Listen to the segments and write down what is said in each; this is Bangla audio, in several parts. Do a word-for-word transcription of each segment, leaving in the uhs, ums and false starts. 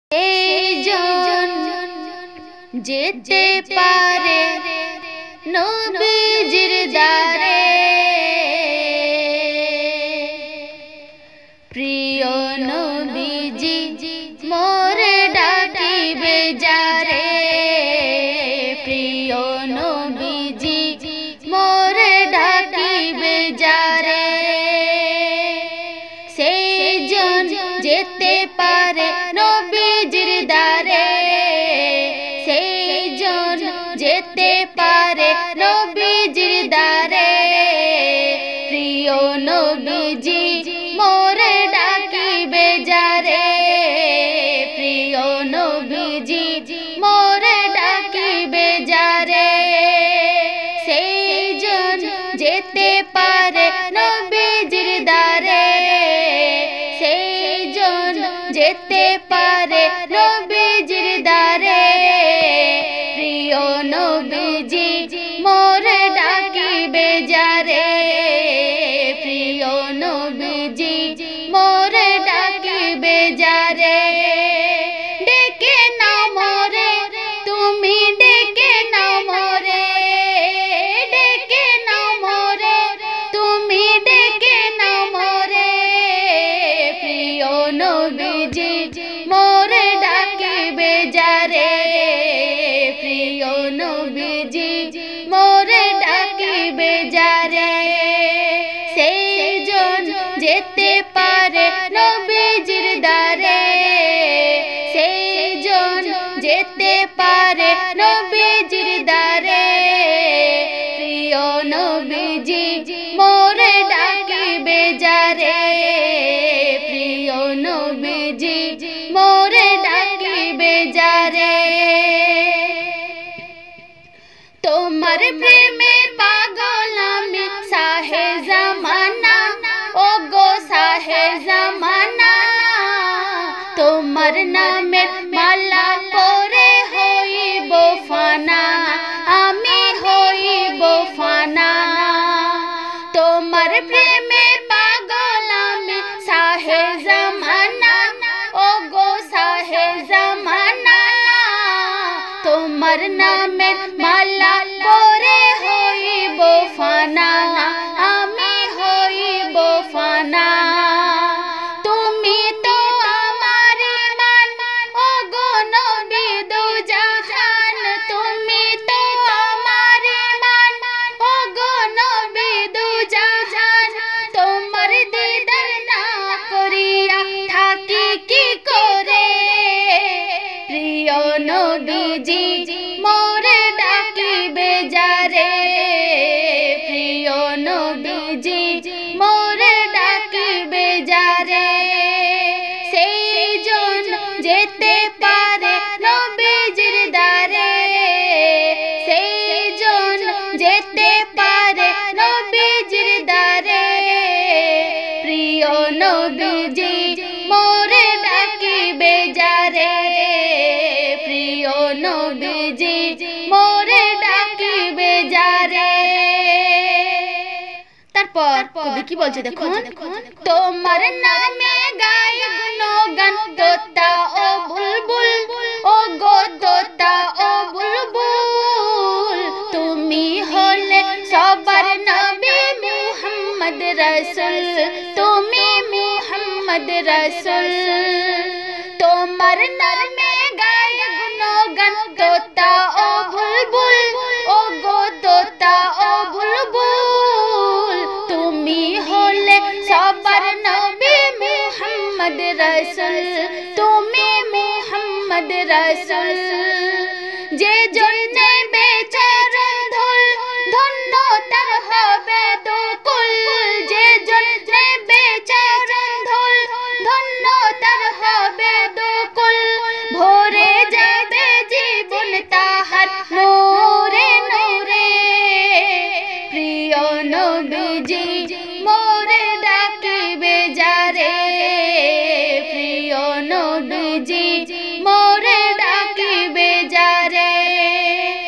সেজন যেতে পারে নবীজির দ্বারে, প্রিয় নবীজি মোরে ডাকিবে যারে, প্রিয় নবীজি মোরে ডাকিবে যারে। সেজন যেতে পারে নবীজির দ্বারে, সেজন যেতে পারে নবীজির দ্বারে, প্রিয় নবীজি মোরে ডাকিবে যারে, প্রিয় নবীজি মোরে ডাকিবে যারে। সেজন যেতে পারে নবীজির দ্বারে, সেজন যেতে পারে নবীজির দ্বারে, প্রিয় নবীজি মোরে ডাকিবে যারে, প্রিয় নবীজি মোরে ডাকিবে যারে। ডেকে নাও মোরে তুমি, ডেকে নাও মোরে, ডেকে নাও মোরে তুমি, ডেকে নাও মোরে, প্রিয় নবীজি মোরে ডাকিবে যারে, প্রিয় নবীজি মোরে ডাকিবে যারে। সেজন যেতে পারে নবীজির দ্বারে, সেজন যেতে পারে নবীজির দ্বারে, প্রিয় নবীজি মোরে ডাকিবে যারে, প্রিয় নবীজি মোরে ডাকিবে যারে। তোমার প্রেমে পাগল আমি সাহে জামানা, ও গো সাহে জামানা, তোমার নামের মালা পরে হইব ফানা, আমি হইব ফানা। তোমার প্রেমে পাগল আমি সাহে জামানা, ও গো সাহে জামানা, তোমার নামের মালা পরে হইব ফানা, আমি হইব ফানা। তুমি তো আমার মান, ও গো নবী দুজাহান, তুমি তো আমার মান, ও গো নবী দুজাহান, তোমার দিদার না করিয়া থাকি কি করে, প্রিয় নবীজি মোরে ডাকিবে যারে, প্রিয় নবীজি মোরে ডাকিবে যারে। সেজন যেতে পারে নবীজির দ্বারে, সেজন যেতে পারে নবীজির দ্বারে, প্রিয় নবীজি মোরে ডাকিবে যারে, প্রিয় নবীজি মোরে ডাকিবে যারে। তারপর কবি কি বলছে দেখুন, তোমার নামে গাই গুণগান তোতা ও বুলবুল, ও গো তোতা ও বুলবুল, তুমি হলে সবার নবী মুহাম্মদ রাসূল, তুমি মুহাম্মদ রাসূল। তোমার নামে গাই গুণগান তোতা ও বুলবুল, ও গো তোতা ও বুলবুল, তুমি হলে সবার নবী মুহাম্মদ রাসূল, তুমি মুহাম্মদ রাসূল। যে জন্যে বেচরণ ধুল, ধন্য তার হবে দুকুল, যে জন্যে বেচরণ ধুল, ধন্য তার হবে দুকুল, ভরে যাবে জীবন তাহার নূরে নূরে, প্রিয় নবীজি মোরে ডাকিবে যারে, প্রিয় নবীজি মোরে ডাকিবে যারে।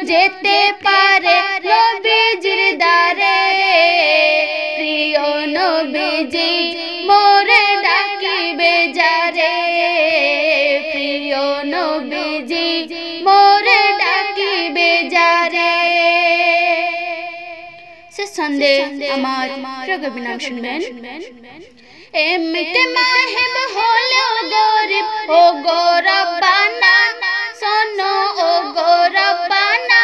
যেতে পারে নবীজির দ্বারে প্রিয় নবীজি মোরে ডাকিবে যারে প্রিয় নবীজি মোরে ডাকিবে যারে সে সন্দেহ আমার প্রগবি নাম শুনবেন এমতে মাহেব হলেও গরিব ও গরবানা শোনো ও গরবানা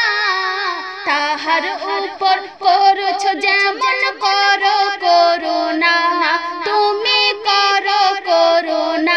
তাহার উপর করছো যেমন করো করুণা তুমি করো করুণা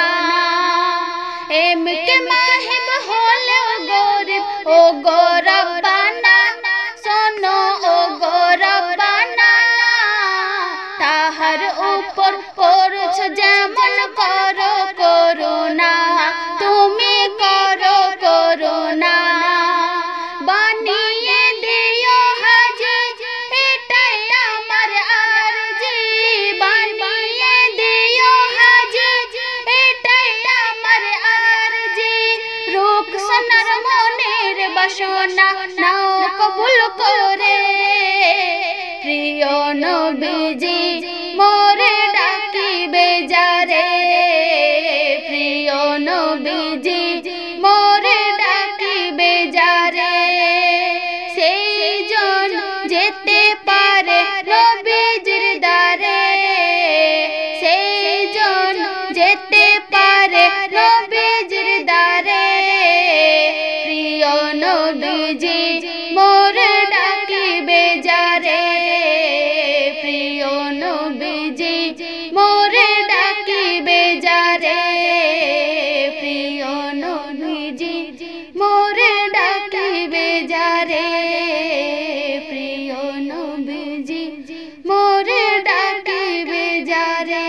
এমতে মাহেব হলেও গরিব ও গরবানা শোনো ও গরবানা তাহার উপর করছো যেমন করো করুণা তুমি করো করুণা বানিয়ে দিও হাজি এটাই আমার আরজি বানিয়ে দিও হাজি এটাই আমার আরজি রুকসানার মনের বাসনা নাও কবুল করে প্রিয় নবীজি মোরে ডাকিবে যারে প্রিয় নবীজি মোরে ডাকিবে যারে সেই জন যেতে পারে নবীজির দ্বারে সেই জন যেতে পারে নবীজির দ্বারে প্রিয় নবীজি মোরে ডাকিবে যারে প্রিয় নবীজি মোরে ডাকিবে যারে প্রিয় নবীজি মোরে ডাকিবে যারে প্রিয় নবীজি মোরে ডাকিবে যারে।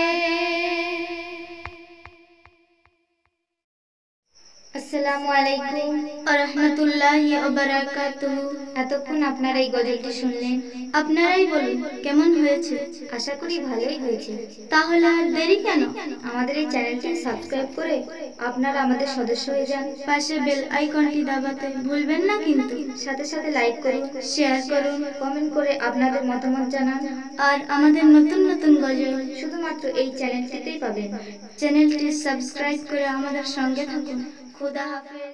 আসসালামু আলাইকুম ওয়া রাহমাতুল্লাহি ওয়া বারাকাতুহু। এতক্ষণ আপনারা এই গজলটি শুনলেন, আপনারাই বলুন কেমন হয়েছে? আশা করি ভালোই হয়েছে। তাহলে আর দেরি কেন? আমাদের এই চ্যানেলটি সাবস্ক্রাইব করে আপনারা আমাদের সদস্য হয়ে যান। পাশে বেল আইকনটি দাবাতে ভুলবেন না কিন্তু। সাথে সাথে লাইক করুন, শেয়ার করুন, কমেন্ট করে আপনাদের মতামত জানান। আর আমাদের নতুন নতুন গজল শুধুমাত্র এই চ্যানেলটিতেই পাবেন। চ্যানেলটি সাবস্ক্রাইব করে আমাদের সঙ্গে থাকুন। खुदा हाफिज।